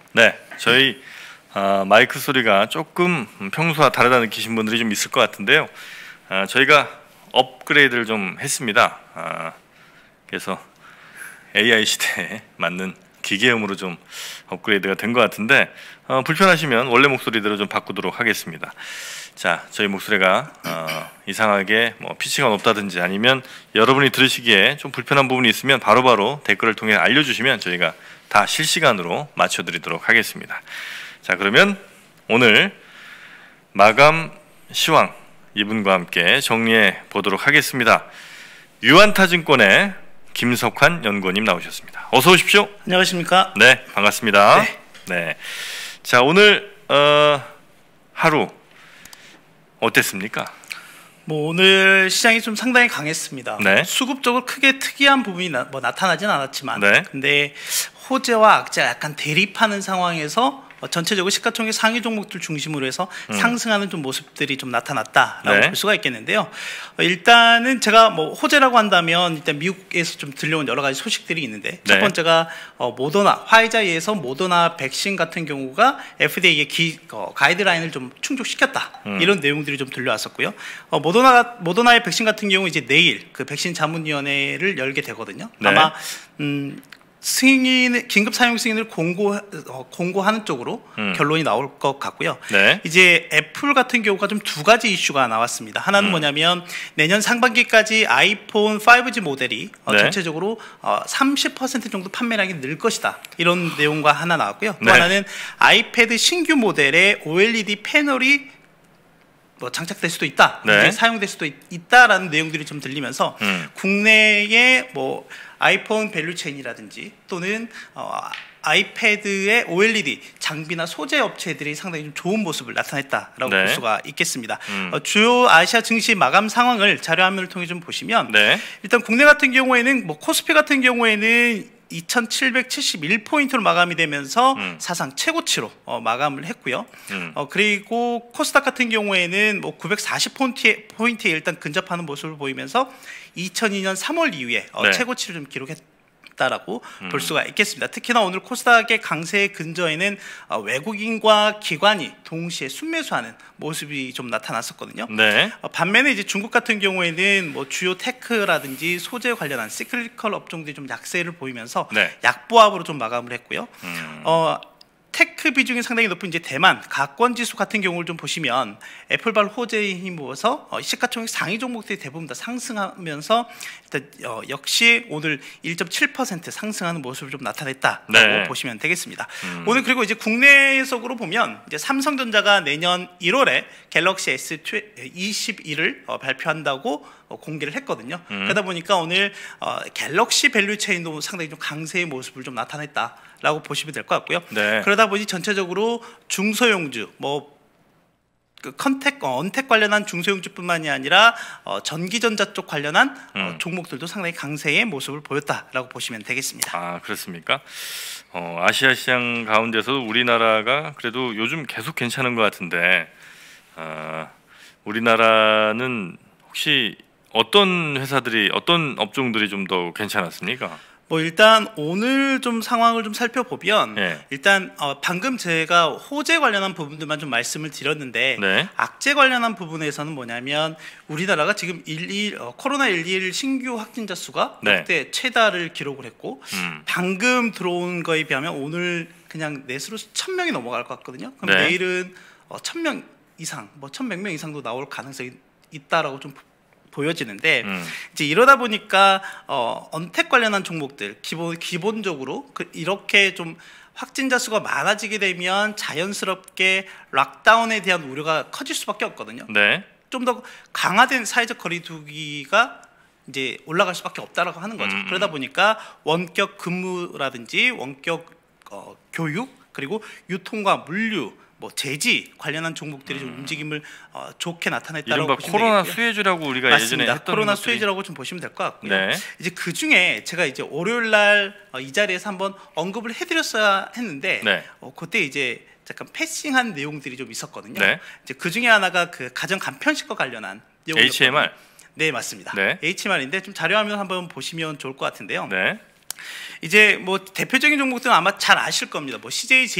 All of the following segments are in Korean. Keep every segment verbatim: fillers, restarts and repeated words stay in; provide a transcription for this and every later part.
네, 저희 어, 마이크 소리가 조금 평소와 다르다 느끼신 분들이 좀 있을 것 같은데요. 어, 저희가 업그레이드를 좀 했습니다. 어, 그래서 에이아이 시대에 맞는 기계음으로 좀 업그레이드가 된 것 같은데 어, 불편하시면 원래 목소리대로 좀 바꾸도록 하겠습니다. 자, 저희 목소리가 어, 이상하게 뭐 피치가 높다든지 아니면 여러분이 들으시기에 좀 불편한 부분이 있으면 바로바로 바로 댓글을 통해 알려주시면 저희가 다 실시간으로 맞춰드리도록 하겠습니다. 자, 그러면 오늘 마감 시황 이분과 함께 정리해 보도록 하겠습니다. 유한타증권의 김석환 연구원님 나오셨습니다. 어서 오십시오. 안녕하십니까? 네, 반갑습니다. 네. 네. 자, 오늘 어, 하루 어땠습니까? 뭐 오늘 시장이 좀 상당히 강했습니다. 네. 수급적으로 크게 특이한 부분이 나, 뭐 나타나진 않았지만, 네. 근데 호재와 악재가 약간 대립하는 상황에서 어, 전체적으로 시가총액 상위 종목들 중심으로 해서 음. 상승하는 좀 모습들이 좀 나타났다라고 네. 볼 수가 있겠는데요. 어, 일단은 제가 뭐 호재라고 한다면 일단 미국에서 좀 들려온 여러 가지 소식들이 있는데 네. 첫 번째가 어, 모더나 화이자에 의해서 모더나 백신 같은 경우가 에프디에이의 기, 어, 가이드라인을 좀 충족시켰다 음. 이런 내용들이 좀 들려왔었고요. 어, 모더나 모더나의 백신 같은 경우 이제 내일 그 백신 자문위원회를 열게 되거든요. 네. 아마 음, 승인, 긴급 사용 승인을 공고, 어, 공고하는 쪽으로 음. 결론이 나올 것 같고요. 네. 이제 애플 같은 경우가 좀 두 가지 이슈가 나왔습니다. 하나는 음. 뭐냐면 내년 상반기까지 아이폰 파이브지 모델이 어, 네. 전체적으로 어, 삼십 퍼센트 정도 판매량이 늘 것이다. 이런 내용과 하나 나왔고요. 또 네. 하나는 아이패드 신규 모델에 오엘이디 패널이 뭐 장착될 수도 있다, 네. 사용될 수도 있, 있다라는 내용들이 좀 들리면서 음. 국내에 뭐 아이폰 밸류체인이라든지 또는 어, 아이패드의 오엘이디 장비나 소재 업체들이 상당히 좀 좋은 모습을 나타냈다라고 네. 볼 수가 있겠습니다. 음. 어, 주요 아시아 증시 마감 상황을 자료화면을 통해 좀 보시면 네. 일단 국내 같은 경우에는 뭐 코스피 같은 경우에는 이천칠백칠십일 포인트로 마감이 되면서 음. 사상 최고치로 어, 마감을 했고요. 음. 어, 그리고 코스닥 같은 경우에는 뭐 구백사십 포인트에, 포인트에 일단 근접하는 모습을 보이면서 이천이 년 삼월 이후에 어, 네. 최고치를 좀 기록했다라고 음. 볼 수가 있겠습니다. 특히나 오늘 코스닥의 강세 근저에는 어, 외국인과 기관이 동시에 순매수하는 모습이 좀 나타났었거든요. 네. 어, 반면에 이제 중국 같은 경우에는 뭐 주요 테크라든지 소재 관련한 시클리컬 업종들이 좀 약세를 보이면서 네. 약보합으로 좀 마감을 했고요. 음. 어, 테크 비중이 상당히 높은 이제 대만 가권 지수 같은 경우를 좀 보시면 애플발 호재에 힘입어서 어, 시가총액 상위 종목들이 대부분 다 상승하면서 일단 어, 역시 오늘 일 점 칠 퍼센트 상승하는 모습을 좀 나타냈다라고 네. 보시면 되겠습니다. 음. 오늘 그리고 이제 국내적으로 보면 이제 삼성전자가 내년 일월에 갤럭시 에스 이십일을 어, 발표한다고 어, 공개를 했거든요. 음. 그러다 보니까 오늘 어, 갤럭시 밸류체인도 상당히 좀 강세의 모습을 좀 나타냈다라고 보시면 될 것 같고요. 네. 그러다 보니 전체적으로 중소형주, 뭐 그 컨택, 어, 언택 관련한 중소형주뿐만이 아니라 어, 전기전자 쪽 관련한 음. 어, 종목들도 상당히 강세의 모습을 보였다라고 보시면 되겠습니다. 아, 그렇습니까? 어, 아시아 시장 가운데서도 우리나라가 그래도 요즘 계속 괜찮은 것 같은데 어, 우리나라는 혹시 어떤 회사들이 어떤 업종들이 좀 더 괜찮았습니까? 뭐 일단 오늘 좀 상황을 좀 살펴보면 네. 일단 어 방금 제가 호재 관련한 부분들만 좀 말씀을 드렸는데 네. 악재 관련한 부분에서는 뭐냐면 우리나라가 지금 일일 어, 코로나 십일 신규 확진자 수가 네. 역대 최다를 기록을 했고 음. 방금 들어온 거에 비하면 오늘 그냥 넷으로 천 명이 넘어갈 것 같거든요. 그럼 네. 내일은 어, 천 명 이상, 뭐 천백 명 이상도 나올 가능성이 있다라고 좀 보여지는데 음. 이제 이러다 보니까 어, 언택 관련한 종목들 기본 기본적으로 그 이렇게 좀 확진자 수가 많아지게 되면 자연스럽게 락다운에 대한 우려가 커질 수밖에 없거든요. 네. 좀 더 강화된 사회적 거리두기가 이제 올라갈 수밖에 없다라고 하는 거죠. 음. 그러다 보니까 원격 근무라든지 원격 어, 교육 그리고 유통과 물류 뭐 제지 관련한 종목들이 음. 좀 움직임을 어, 좋게 나타냈다라고 이른바 보시면 코로나 되겠고요. 수혜주라고 우리가 맞습니다. 예전에 했던 코로나 것들이... 수혜주라고 좀 보시면 될 것 같고요. 네. 이제 그 중에 제가 이제 월요일 날 이 어, 자리에서 한번 언급을 해드렸어야 했는데 네. 어, 그때 이제 잠깐 패싱한 내용들이 좀 있었거든요. 네. 이제 그 중에 하나가 그 가정 간편식과 관련한 에이치엠알. 네, 맞습니다. 네. 에이치엠알인데 좀 자료화면 한번 보시면 좋을 것 같은데요. 네. 이제 뭐 대표적인 종목들은 아마 잘 아실 겁니다. 뭐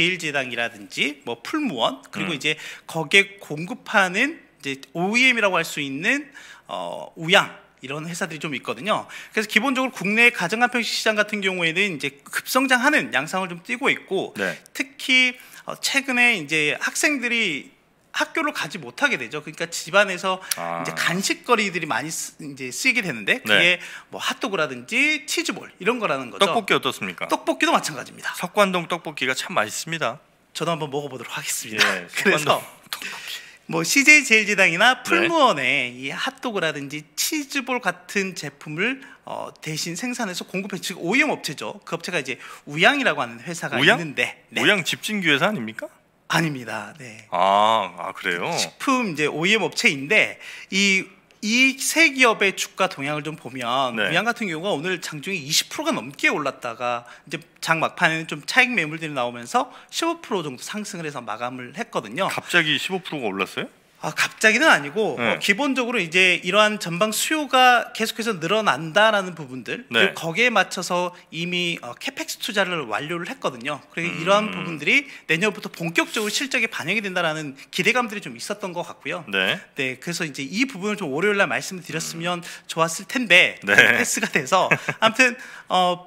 씨제이제일제당이라든지 뭐 풀무원 그리고 음. 이제 거기에 공급하는 이제 오이엠이라고 할 수 있는 어, 우양 이런 회사들이 좀 있거든요. 그래서 기본적으로 국내 가정간편식 시장 같은 경우에는 이제 급성장하는 양상을 좀 띠고 있고 네. 특히 어, 최근에 이제 학생들이 학교를 가지 못하게 되죠. 그러니까 집안에서 아. 이제 간식거리들이 많이 쓰, 이제 쓰이게 되는데 그게 네. 뭐 핫도그라든지 치즈볼 이런 거라는 거죠. 떡볶이 어떻습니까? 떡볶이도 마찬가지입니다. 석관동 떡볶이가 참 맛있습니다. 저도 한번 먹어보도록 하겠습니다. 예, 그래서 떡볶이. 뭐 씨제이제일제당이나 풀무원의 이 핫도그라든지 치즈볼 같은 제품을 어, 대신 생산해서 공급해 즉 오이엠 업체죠. 그 업체가 이제 우양이라고 하는 회사가 우양? 있는데 네. 우양 집진규 회사 아닙니까? 아닙니다. 네. 아, 아 그래요? 식품 이제 오이엠 업체인데 이 이 세 기업의 주가 동향을 좀 보면 네. 우양 같은 경우가 오늘 장중에 이십 퍼센트가 넘게 올랐다가 이제 장 막판에는 좀 차익 매물들이 나오면서 십오 퍼센트 정도 상승을 해서 마감을 했거든요. 갑자기 십오 퍼센트가 올랐어요? 아, 갑자기는 아니고 네. 어, 기본적으로 이제 이러한 전방 수요가 계속해서 늘어난다라는 부분들 네. 그리고 거기에 맞춰서 이미 어, 캐펙스 투자를 완료를 했거든요. 그리고 음. 이러한 부분들이 내년부터 본격적으로 실적에 반영이 된다라는 기대감들이 좀 있었던 것 같고요. 네. 네, 그래서 이제 이 부분을 좀 월요일날 말씀을 드렸으면 좋았을 텐데 네. 패스가 돼서 아무튼 어.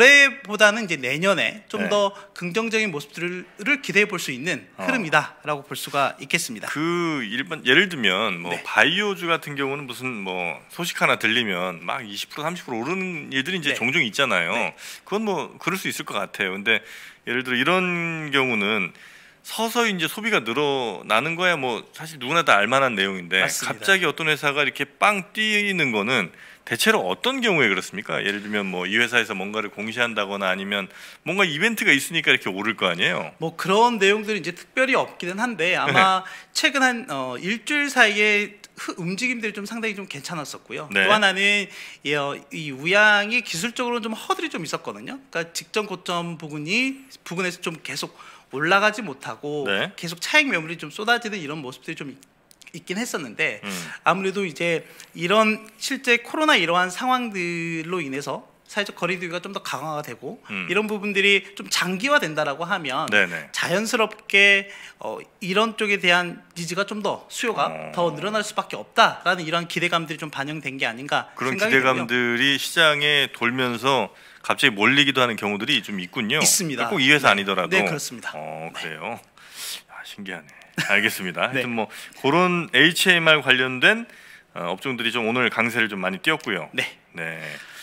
올해보다는 이제 내년에 좀 네. 더 긍정적인 모습들을 기대해 볼 수 있는 어. 흐름이다라고 볼 수가 있겠습니다. 그 일반 예를 들면 뭐 네. 바이오주 같은 경우는 무슨 뭐 소식 하나 들리면 막 이십 퍼센트 삼십 퍼센트 오르는 일들이 이제 네. 종종 있잖아요. 네. 그건 뭐 그럴 수 있을 것 같아요. 근데 예를 들어 이런 경우는 서서히 이제 소비가 늘어나는 거야 뭐 사실 누구나 다 알만한 내용인데 맞습니다. 갑자기 어떤 회사가 이렇게 빵 뛰는 거는 대체로 어떤 경우에 그렇습니까? 예를 들면 뭐 이 회사에서 뭔가를 공시한다거나 아니면 뭔가 이벤트가 있으니까 이렇게 오를 거 아니에요? 뭐 그런 내용들이 이제 특별히 없기는 한데 아마 최근 한 어, 일주일 사이에 흐- 움직임들이 좀 상당히 좀 괜찮았었고요. 네. 또 하나는 이, 어, 이 우양이 기술적으로 좀 허들이 좀 있었거든요. 그러니까 직전 고점 부분이 부근에서 좀 계속 올라가지 못하고 네. 계속 차익 매물이 좀 쏟아지는 이런 모습들이 좀 있- 있긴 했었는데 음. 아무래도 이제 이런 실제 코로나 이러한 상황들로 인해서 사회적 거리두기가 좀 더 강화가 되고 음. 이런 부분들이 좀 장기화된다라고 하면 네네. 자연스럽게 어, 이런 쪽에 대한 니즈가 좀 더 수요가 어. 더 늘어날 수밖에 없다라는 이런 기대감들이 좀 반영된 게 아닌가 그런 생각이 들고요. 기대감들이 시장에 돌면서 갑자기 몰리기도 하는 경우들이 좀 있군요. 있습니다. 꼭 이 회사 아니더라도. 네, 그렇습니다. 어, 네. 그래요. 아, 신기하네. 알겠습니다. 네. 하여튼 뭐 그런 에이치엠알 관련된 어, 업종들이 좀 오늘 강세를 좀 많이 띄었고요. 네. 네.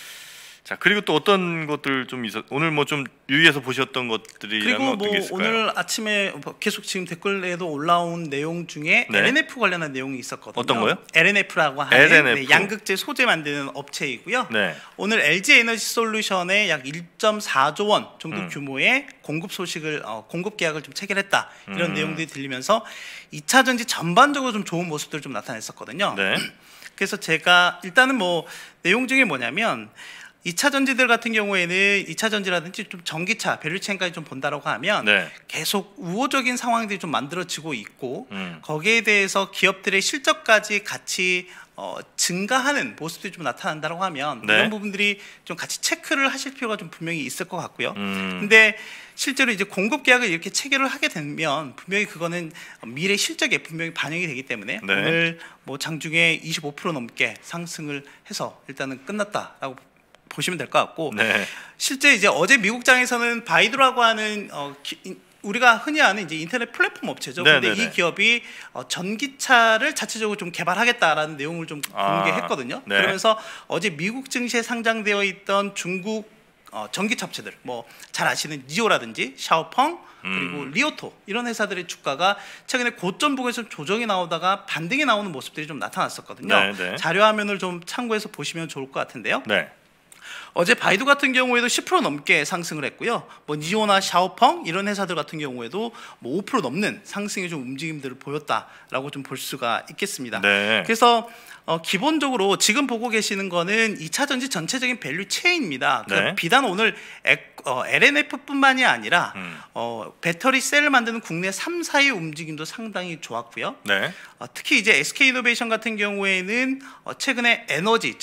자 그리고 또 어떤 것들 좀 있었 오늘 뭐 좀 유의해서 보셨던 것들이라면 그리고 어떤 뭐 게 있을까요? 오늘 아침에 계속 지금 댓글에도 올라온 내용 중에 네. 엘엔에프 관련한 내용이 있었거든요. 어떤 거요? 엘엔에프라고 하는 엘엔에프. 네, 양극재 소재 만드는 업체이고요. 네. 오늘 엘지에너지솔루션에 약 일 점 사조 원 정도 음. 규모의 공급 소식을 어, 공급 계약을 좀 체결했다 이런 음. 내용들이 들리면서 이 차 전지 전반적으로 좀 좋은 모습들을 좀 나타냈었거든요. 네. 그래서 제가 일단은 뭐 내용 중에 뭐냐면 이 차 전지들 같은 경우에는 이 차 전지라든지 좀 전기차 밸류체인까지 좀 본다라고 하면 네. 계속 우호적인 상황들이 좀 만들어지고 있고 음. 거기에 대해서 기업들의 실적까지 같이 어, 증가하는 모습들이 좀 나타난다라고 하면 네. 이런 부분들이 좀 같이 체크를 하실 필요가 좀 분명히 있을 것 같고요. 음. 근데 실제로 이제 공급 계약을 이렇게 체결을 하게 되면 분명히 그거는 미래 실적에 분명히 반영이 되기 때문에 네. 오늘 뭐 장중에 이십오 퍼센트 넘게 상승을 해서 일단은 끝났다라고 보시면 될 것 같고 네. 실제 이제 어제 미국장에서는 바이두라고 하는 어, 기, 인- 우리가 흔히 아는 이제 인터넷 플랫폼 업체죠. 네, 근데 네, 네. 이 기업이 어, 전기차를 자체적으로 좀 개발하겠다라는 내용을 좀 아, 공개했거든요. 네. 그러면서 어제 미국 증시에 상장되어 있던 중국 어, 전기차 업체들, 뭐 잘 아시는 니오라든지 샤오펑 그리고 음. 리오토 이런 회사들의 주가가 최근에 고점 부근에서 조정이 나오다가 반등이 나오는 모습들이 좀 나타났었거든요. 네, 네. 자료 화면을 좀 참고해서 보시면 좋을 것 같은데요. 네. 어제 바이두 같은 경우에도 십 퍼센트 넘게 상승을 했고요. 뭐 니오나 샤오펑 이런 회사들 같은 경우에도 뭐 오 퍼센트 넘는 상승의 좀 움직임들을 보였다라고 좀 볼 수가 있겠습니다. 네. 그래서 어, 기본적으로 지금 보고 계시는 거는 이 차 전지 전체적인 밸류 체인입니다. 그러니까 네. 비단 오늘 엑- 어, 엘엔에프뿐만이 아니라 음. 어, 배터리 셀을 만드는 국내 삼 사의 움직임도 상당히 좋았고요. 네. 어, 특히 이제 에스케이이노베이션 같은 경우에는 어, 최근에 에너지 즉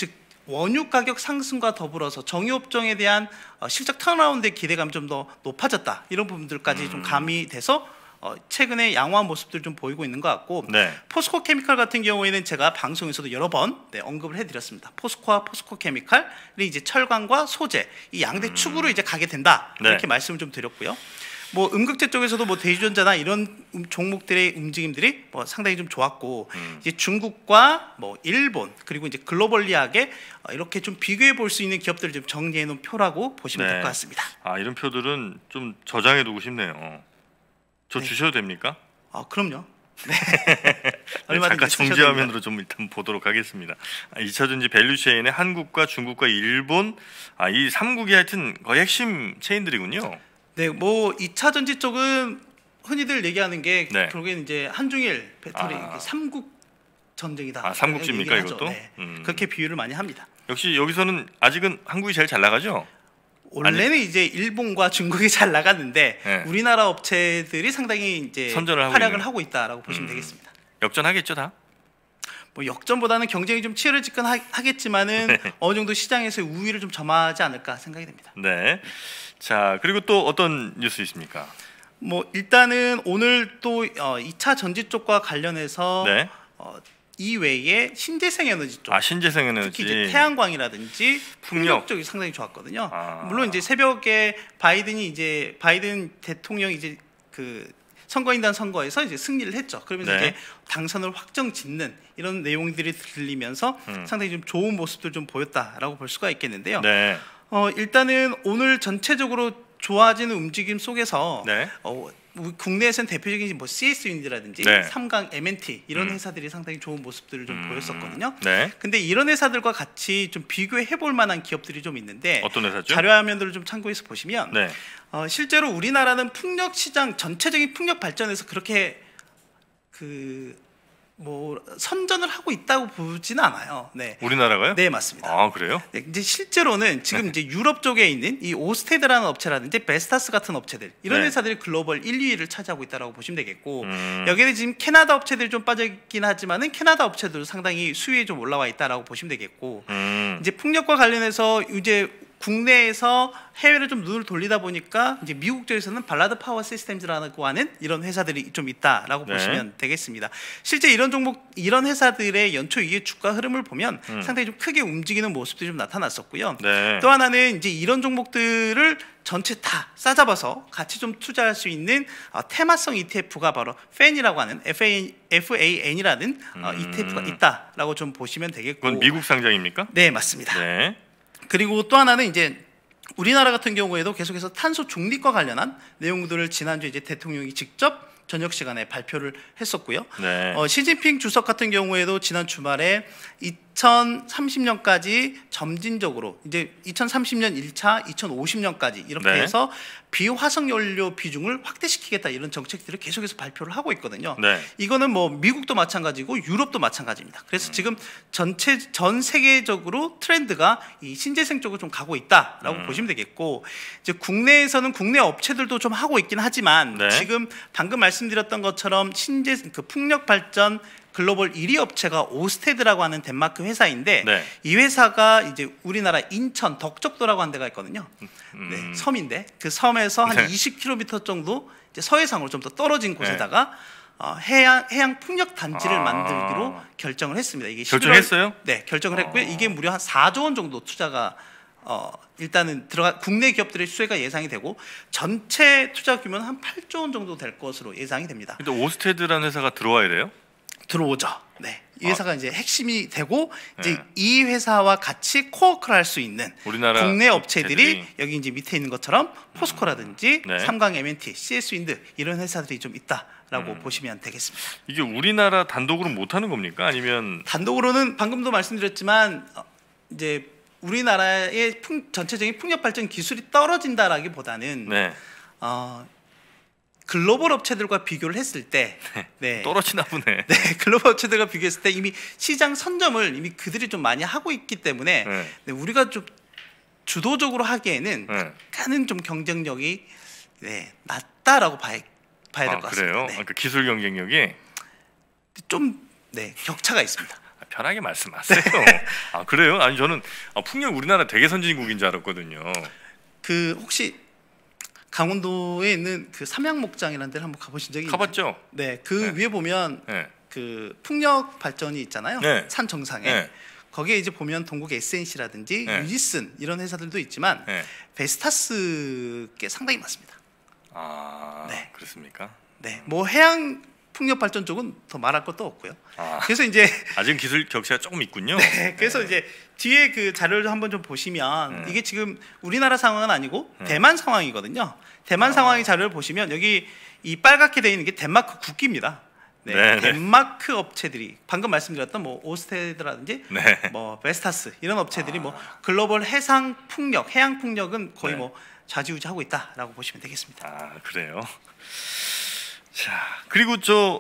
원유 가격 상승과 더불어서 정유업종에 대한 어, 실적 턴어라운드의 기대감이 좀 더 높아졌다. 이런 부분들까지 음. 좀 가미돼서 어, 최근에 양호한 모습들을 좀 보이고 있는 것 같고 네. 포스코 케미칼 같은 경우에는 제가 방송에서도 여러 번 네, 언급을 해드렸습니다. 포스코와 포스코 케미칼이 이제 철강과 소재 이 양대 음. 축으로 이제 가게 된다. 네. 이렇게 말씀을 좀 드렸고요. 뭐 음극재 쪽에서도 뭐 대주전자나 이런 종목들의 움직임들이 뭐 상당히 좀 좋았고 음. 이제 중국과 뭐 일본 그리고 이제 글로벌리하게 이렇게 좀 비교해 볼 수 있는 기업들을 좀 정리해 놓은 표라고 보시면 네. 될 것 같습니다. 아 이런 표들은 좀 저장해 두고 싶네요. 저 네. 주셔도 됩니까? 아 그럼요. 네. 잠깐 정지 화면으로 좀 일단 보도록 하겠습니다. 아, 이차전지 밸류체인의 한국과 중국과 일본 아, 이 삼국이 하여튼 거의 핵심 체인들이군요. 네, 뭐 이차전지 쪽은 흔히들 얘기하는 게 네. 결국에는 이제 한중일 배터리 아. 삼국 전쟁이다. 아, 삼국지입니까 이것도? 네. 음. 그렇게 비유를 많이 합니다. 역시 여기서는 아직은 한국이 제일 잘 나가죠? 원래는 아니. 이제 일본과 중국이 잘 나갔는데 네. 우리나라 업체들이 상당히 이제 선전을 하고 활약을 있는. 하고 있다라고 보시면 음. 되겠습니다. 역전하겠죠 다? 뭐 역전보다는 경쟁이 좀 치열해지긴 하겠지만은 네. 어느 정도 시장에서 우위를 좀 점하지 않을까 생각이 됩니다. 네. 자 그리고 또 어떤 뉴스 있습니까? 뭐 일단은 오늘 또 어, 이차 전지 쪽과 관련해서 네. 어, 이외에 신재생 에너지 쪽, 아 신재생 에너지, 특히 이제 태양광이라든지 풍력 쪽이 상당히 좋았거든요. 아. 물론 이제 새벽에 바이든이 이제 바이든 대통령이 이제 그 선거인단 선거에서 이제 승리를 했죠. 그러면서 네. 이제 당선을 확정 짓는 이런 내용들이 들리면서 음. 상당히 좀 좋은 모습들 좀 보였다라고 볼 수가 있겠는데요. 네. 어, 일단은 오늘 전체적으로 좋아지는 움직임 속에서 네. 어, 국내에서는 대표적인 뭐 씨에스윈드라든지 네. 삼강 엠엔티 이런 음. 회사들이 상당히 좋은 모습들을 좀 음. 보였었거든요. 네. 근데 이런 회사들과 같이 좀 비교해 볼 만한 기업들이 좀 있는데 어떤 회사죠? 자료화면들을 좀 참고해서 보시면 네. 어, 실제로 우리나라는 풍력 시장 전체적인 풍력 발전에서 그렇게 그 뭐 선전을 하고 있다고 보지는 않아요. 네. 우리나라가요? 네, 맞습니다. 아 그래요? 네, 이제 실제로는 지금 네. 이제 유럽 쪽에 있는 이 오스테드라는 업체라든지 베스타스 같은 업체들 이런 네. 회사들이 글로벌 일, 이 위를 차지하고 있다고 보시면 되겠고 음. 여기에 지금 캐나다 업체들이 좀 빠져 있긴 하지만은 캐나다 업체들도 상당히 수위에 좀 올라와 있다라고 보시면 되겠고 음. 이제 풍력과 관련해서 이제 국내에서 해외를 좀 눈을 돌리다 보니까 이제 미국 쪽에서는 발라드 파워 시스템즈라고 하는 이런 회사들이 좀 있다라고 네. 보시면 되겠습니다. 실제 이런 종목, 이런 회사들의 연초 이익 주가 흐름을 보면 음. 상당히 좀 크게 움직이는 모습들이 좀 나타났었고요. 네. 또 하나는 이제 이런 종목들을 전체 다 싸잡아서 같이 좀 투자할 수 있는 어, 테마성 이티에프가 바로 팬이라고 하는 에프에이엔이라는 음. 어, 이티에프가 있다라고 좀 보시면 되겠고. 그건 미국 상장입니까? 네, 맞습니다. 네. 그리고 또 하나는 이제 우리나라 같은 경우에도 계속해서 탄소 중립과 관련한 내용들을 지난주 이제 대통령이 직접 저녁 시간에 발표를 했었고요. 네. 어, 시진핑 주석 같은 경우에도 지난 주말에 이천삼십 년까지 점진적으로 이제 이천삼십 년 일 차, 이천오십 년까지 이렇게 네. 해서 비화석 연료 비중을 확대시키겠다 이런 정책들을 계속해서 발표를 하고 있거든요. 네. 이거는 뭐 미국도 마찬가지고 유럽도 마찬가지입니다. 그래서 음. 지금 전체 전 세계적으로 트렌드가 이 신재생 쪽으로 좀 가고 있다라고 음. 보시면 되겠고 이제 국내에서는 국내 업체들도 좀 하고 있긴 하지만 네. 지금 방금 말씀드렸던 것처럼 신재 그 풍력 발전 글로벌 일 위 업체가 오스테드라고 하는 덴마크 회사인데 네. 이 회사가 이제 우리나라 인천 덕적도라고 하는 데가 있거든요. 음. 네, 섬인데 그 섬에서 한 네. 이십 킬로미터 정도 이제 서해상으로 좀 더 떨어진 곳에다가 네. 어, 해양 해양 풍력 단지를 아. 만들기로 결정을 했습니다. 이게 결정했어요? 네, 결정을 했고요. 아. 이게 무려 한 사조 원 정도 투자가 어, 일단은 들어가 국내 기업들의 수혜가 예상이 되고 전체 투자 규모는 한 팔조 원 정도 될 것으로 예상이 됩니다. 근데 오스테드라는 회사가 들어와야 돼요? 들어오죠. 네, 이 회사가 아. 이제 핵심이 되고 이제 네. 이 회사와 같이 코워크를 할 수 있는 우리나라 국내 업체들이 업체들이. 여기 이제 밑에 있는 것처럼 포스코라든지 네. 삼강 엠엔티, 씨에스윈드 이런 회사들이 좀 있다라고 음. 보시면 되겠습니다. 이게 우리나라 단독으로 못 하는 겁니까? 아니면 단독으로는 방금도 말씀드렸지만 어, 이제 우리나라의 풍, 전체적인 풍력 발전 기술이 떨어진다라기보다는 네. 어, 글로벌 업체들과 비교를 했을 때 네. 떨어지나 보네. 네, 글로벌 업체들과 비교했을 때 이미 시장 선점을 이미 그들이 좀 많이 하고 있기 때문에 네. 네, 우리가 좀 주도적으로 하기에는 네. 약간은 좀 경쟁력이 네, 낮다라고 봐야, 봐야 될 것 아, 같습니다. 그래요? 네. 그러니까 기술 경쟁력이 좀 네, 격차가 있습니다. 편하게 말씀하세요. 아 그래요? 아니 저는 아, 풍력 우리나라 되게 선진국인 줄 알았거든요. 그 혹시 강원도에 있는 그 삼양목장이라는 데를 한번 가보신 적이 있나요? 가봤죠. 네, 그 네. 위에 보면 네. 그 풍력 발전이 있잖아요. 네. 산 정상에. 네. 거기에 이제 보면 동국 에스엔씨라든지 네. 유지슨 이런 회사들도 있지만 네. 베스타스 게 상당히 많습니다. 아 네. 그렇습니까? 네, 뭐 해양 풍력 발전 쪽은 더 말할 것도 없고요. 아. 그래서 이제 아직 기술 격차가 조금 있군요. 네, 그래서 네. 이제 뒤에 그 자료를 한번 좀 보시면 네. 이게 지금 우리나라 상황은 아니고 네. 대만 상황이거든요. 대만 아. 상황의 자료를 보시면 여기 이 빨갛게 되어 있는 게 덴마크 국기입니다. 네, 네, 네. 덴마크 업체들이 방금 말씀드렸던 뭐 오스테드라든지 네. 뭐 베스타스 이런 업체들이 아. 뭐 글로벌 해상 풍력, 해양 풍력은 거의 네. 뭐 좌지우지하고 있다라고 보시면 되겠습니다. 아 그래요. 자 그리고 저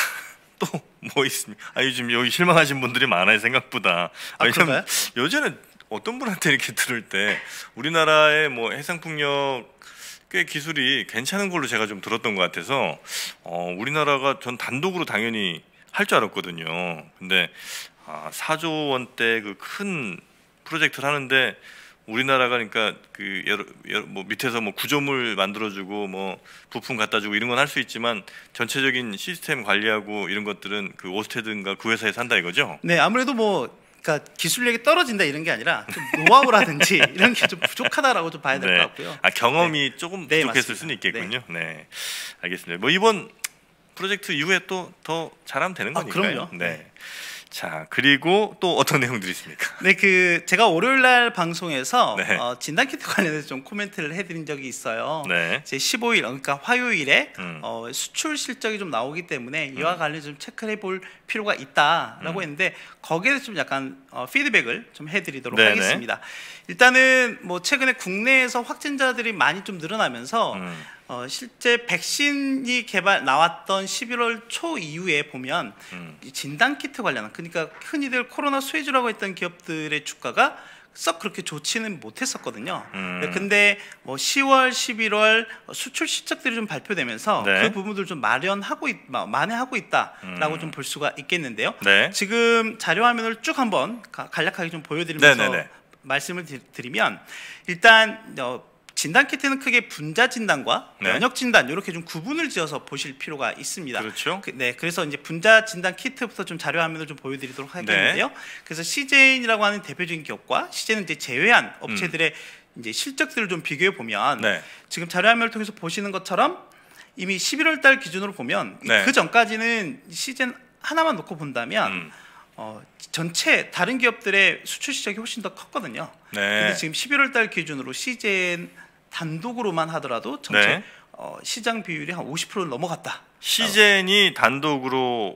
또 뭐 있습니까? 아 요즘 여기 실망하신 분들이 많아요 생각보다. 아, 왜냐면 그런가요? 요즘에 어떤 분한테 이렇게 들을 때 우리나라의 뭐 해상풍력 꽤 기술이 괜찮은 걸로 제가 좀 들었던 것 같아서 어, 우리나라가 전 단독으로 당연히 할 줄 알았거든요. 근데 아, 사조 원대 그 큰 프로젝트를 하는데 우리나라가 그러니까 그 여러, 여러 뭐 밑에서 뭐 구조물 만들어주고 뭐 부품 갖다주고 이런 건 할 수 있지만 전체적인 시스템 관리하고 이런 것들은 그 오스테드인가 그 회사에서 한다 이거죠? 네, 아무래도 뭐 그러니까 기술력이 떨어진다 이런 게 아니라 좀 노하우라든지 이런 게 좀 부족하다라고 좀 봐야 될 것 네. 같고요. 아 경험이 조금 네, 부족했을 맞습니다. 수는 있겠군요. 네. 알겠습니다. 뭐 이번 프로젝트 이후에 또 더 잘하면 되는 아, 거니까요. 그럼요. 네. 네. 자 그리고 또 어떤 내용들이 있습니까? 네, 그 제가 월요일 날 방송에서 네. 어, 진단 키트 관련해서 좀 코멘트를 해드린 적이 있어요. 네. 제 십오 일, 그러니까 화요일에 음. 어, 수출 실적이 좀 나오기 때문에 이와 관련해서 좀 체크를 해볼 필요가 있다라고 음. 했는데 거기에 대해서 좀 약간 어, 피드백을 좀 해드리도록 네네. 하겠습니다. 일단은 뭐 최근에 국내에서 확진자들이 많이 좀 늘어나면서 음. 어, 실제 백신이 개발 나왔던 십일월 초 이후에 보면 음. 이 진단 키트 관련한 그러니까 흔히들 코로나 수혜주라고 했던 기업들의 주가가 썩 그렇게 좋지는 못했었거든요. 음. 네, 근데 뭐 시월, 십일월 수출 실적들이 좀 발표되면서 네. 그 부분들 좀 마련하고 있, 마- 만회하고 있다라고 음. 좀 볼 수가 있겠는데요. 네. 지금 자료 화면을 쭉 한번 가- 간략하게 좀 보여드리면서 네네네. 말씀을 드- 드리면 일단 어, 진단 키트는 크게 분자 진단과 네. 면역 진단 이렇게 좀 구분을 지어서 보실 필요가 있습니다. 그렇죠. 그, 네, 그래서 이제 분자 진단 키트부터 좀 자료 화면을 좀 보여드리도록 하겠는데요. 네. 그래서 씨제인이라고 하는 대표적인 기업과 씨제인은 이제 제외한 업체들의 이제 실적들을 좀 비교해 보면 음. 네. 지금 자료 화면을 통해서 보시는 것처럼 이미 십일월 달 기준으로 보면 네. 그 전까지는 씨제인 하나만 놓고 본다면 음. 어, 전체 다른 기업들의 수출 시장이 훨씬 더 컸거든요. 네. 근데 지금 십일월 달 기준으로 씨제인 단독으로만 하더라도 전체 네. 어, 시장 비율이 한 오십 퍼센트를 넘어갔다. 시젠이 단독으로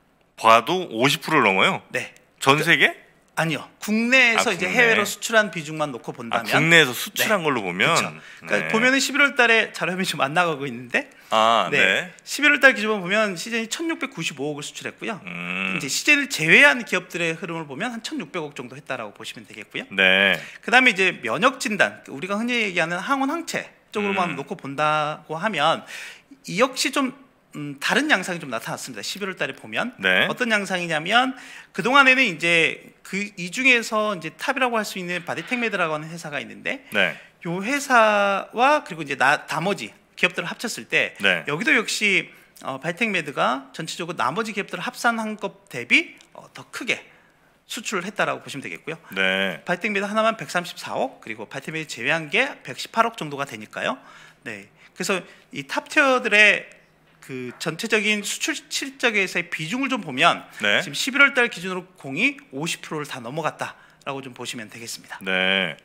봐도 오십 퍼센트를 넘어요. 네. 전 세계? 아니요. 국내에서 아, 이제 국내. 해외로 수출한 비중만 놓고 아, 본다면 국내에서 수출한 네. 걸로 보면. 그렇죠. 그러니까 네. 보면은 십일월 달에 자료화면이 좀 안 나가고 있는데 아, 네. 네. 십일월 달 기준으로 보면 시젠이 천육백구십오억을 수출했고요. 음. 이제 시젠을 제외한 기업들의 흐름을 보면 한 천육백억 정도 했다라고 보시면 되겠고요. 네. 그다음에 이제 면역 진단, 우리가 흔히 얘기하는 항원 항체 쪽으로만 음. 놓고 본다고 하면 이 역시 좀 음, 다른 양상이 좀 나타났습니다. 십일월 달에 보면 네. 어떤 양상이냐면 그 동안에는 이제 그 이 중에서 이제 탑이라고 할 수 있는 바디텍메드라고 하는 회사가 있는데 네. 요 회사와 그리고 이제 나, 나머지 기업들을 합쳤을 때 네. 여기도 역시 어, 바이텍메드가 전체적으로 나머지 기업들을 합산한 것 대비 어, 더 크게 수출을 했다라고 보시면 되겠고요. 네. 바이텍메드 하나만 백삼십사억 그리고 바이텍메드 제외한 게 백십팔억 정도가 되니까요. 네, 그래서 이 탑티어들의 그 전체적인 수출 실적에서의 비중을 좀 보면 네. 지금 십일월 달 기준으로 공이 오십 퍼센트를 다 넘어갔다라고 좀 보시면 되겠습니다. 네.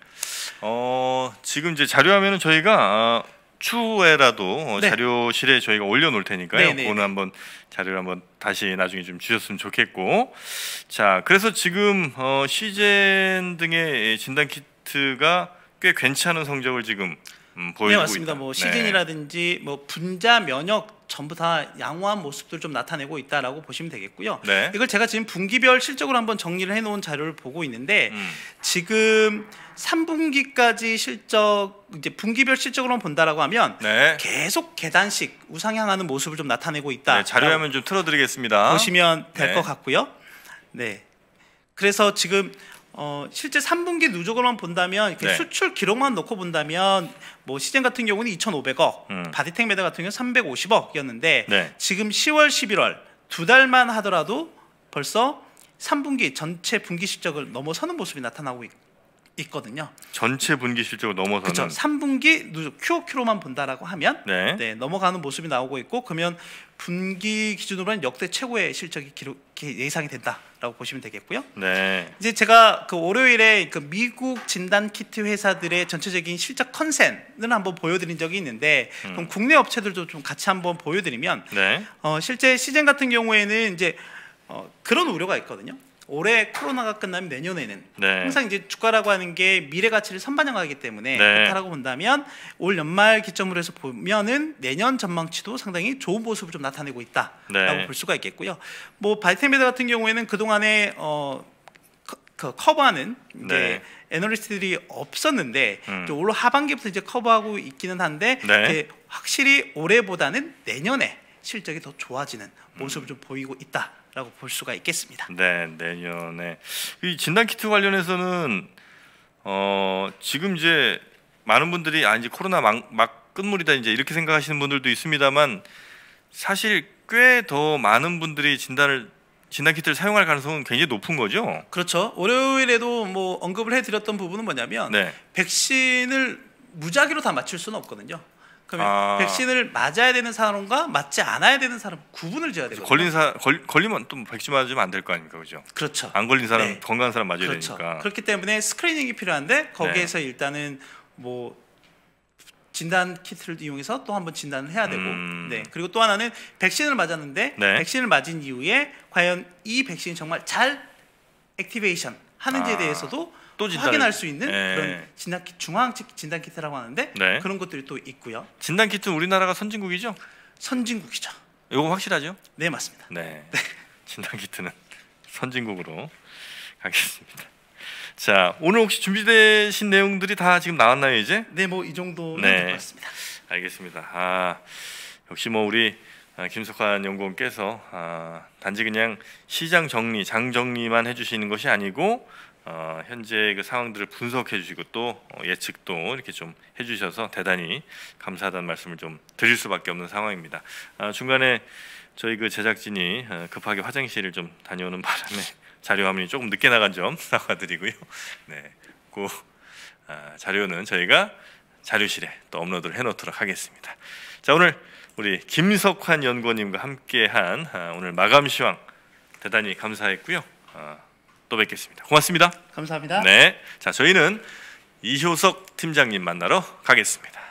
어, 지금 이제 자료화면은 저희가 아, 추후에라도 어, 네. 자료실에 저희가 올려놓을 테니까요. 네, 네, 그거는 네. 한번 자료를 한번 다시 나중에 좀 주셨으면 좋겠고. 자, 그래서 지금 어, 시젠 등의 진단 키트가 꽤 괜찮은 성적을 지금 음, 보여주고 네, 맞습니다. 있다. 뭐 네. 시즌이라든지 뭐 분자 면역 전부 다 양호한 모습들 좀 나타내고 있다라고 보시면 되겠고요. 네. 이걸 제가 지금 분기별 실적으로 한번 정리를 해놓은 자료를 보고 있는데 음. 지금 삼 분기까지 실적 이제 분기별 실적으로 본다라고 하면 네. 계속 계단식 우상향하는 모습을 좀 나타내고 있다. 네, 자료화면 좀 틀어드리겠습니다. 보시면 될 네. 것 같고요. 네. 그래서 지금 어, 실제 삼 분기 누적으로만 본다면 네. 수출 기록만 놓고 본다면 뭐 시젠 같은 경우는 이천오백억, 음. 바디텍 메다 같은 경우는 삼백오십억이었는데 네. 지금 시월, 십일월 두 달만 하더라도 벌써 삼 분기 전체 분기 실적을 넘어서는 모습이 나타나고 있, 있거든요. 전체 분기 실적을 넘어서는. 그렇죠. 삼 분기 누적 큐오큐로만 본다라고 하면 네. 네, 넘어가는 모습이 나오고 있고 그러면 분기 기준으로는 역대 최고의 실적이 기록, 예상이 된다라고 보시면 되겠고요. 네. 이제 제가 그 월요일에 그 미국 진단 키트 회사들의 전체적인 실적 컨센을 한번 보여드린 적이 있는데 음. 그럼 국내 업체들도 좀 같이 한번 보여드리면 네. 어, 실제 시즌 같은 경우에는 이제 어, 그런 우려가 있거든요. 올해 코로나가 끝나면 내년에는 네. 항상 이제 주가라고 하는 게 미래 가치를 선반영하기 때문에 네. 그렇다라고 본다면 올 연말 기점으로 해서 보면은 내년 전망치도 상당히 좋은 모습을 좀 나타내고 있다라고 네. 볼 수가 있겠고요. 뭐 바이템메다 같은 경우에는 그 동안에 어, 커, 그 커버하는 이제 네. 애널리스트들이 없었는데 음. 이제 올 하반기부터 이제 커버하고 있기는 한데 네. 이제 확실히 올해보다는 내년에 실적이 더 좋아지는 모습을 좀 보이고 있다라고 볼 수가 있겠습니다. 네, 내년에 이 진단 키트 관련해서는 어, 지금 이제 많은 분들이 아 이제 코로나 막, 막 끝물이다 이제 이렇게 생각하시는 분들도 있습니다만 사실 꽤 더 많은 분들이 진단을 진단 키트를 사용할 가능성은 굉장히 높은 거죠. 그렇죠. 월요일에도 뭐 언급을 해드렸던 부분은 뭐냐면 네. 백신을 무작위로 다 맞출 수는 없거든요. 그러면 아. 백신을 맞아야 되는 사람과 맞지 않아야 되는 사람 구분을 지어야 되거든요. 걸린 사 걸, 걸리면 또 백신 맞으면 안 될 거 아닙니까, 그죠? 그렇죠. 안 걸린 사람 네. 건강한 사람 맞아야 그렇죠. 되니까. 그렇기 때문에 스크리닝이 필요한데 거기에서 일단은 뭐 진단 키트를 이용해서 또 한번 진단을 해야 되고, 음. 네 그리고 또 하나는 백신을 맞았는데 네. 백신을 맞은 이후에 과연 이 백신이 정말 잘 액티베이션 하는지에 아. 대해서도 또 진단을- 확인할 수 있는 네. 그런 진단 키, 중앙 진단 키트라고 하는데 네. 그런 것들이 또 있고요. 진단 키트 우리나라가 선진국이죠? 선진국이죠. 이거 확실하죠? 네 맞습니다. 네. 진단 키트는 선진국으로 가겠습니다. 자, 오늘 혹시 준비되신 내용들이 다 지금 나왔나요, 이제? 네 뭐 이 정도는 네. 될 것 같습니다. 알겠습니다. 아, 역시 뭐 우리 아, 김석환 연구원께서 아, 단지 그냥 시장 정리, 장 정리만 해주시는 것이 아니고 어, 현재 그 상황들을 분석해 주시고 또 어, 예측도 이렇게 좀 해주셔서 대단히 감사하다는 말씀을 좀 드릴 수밖에 없는 상황입니다. 아, 중간에 저희 그 제작진이 어, 급하게 화장실을 좀 다녀오는 바람에 자료 화면이 조금 늦게 나간 점 사과드리고요. 네, 그 아, 자료는 저희가 자료실에 또 업로드를 해놓도록 하겠습니다. 자, 오늘 우리 김석환 연구원님과 함께한 아, 오늘 마감 시황 대단히 감사했고요. 아, 또 뵙겠습니다. 고맙습니다. 감사합니다. 네, 자 저희는 이효석 팀장님 만나러 가겠습니다.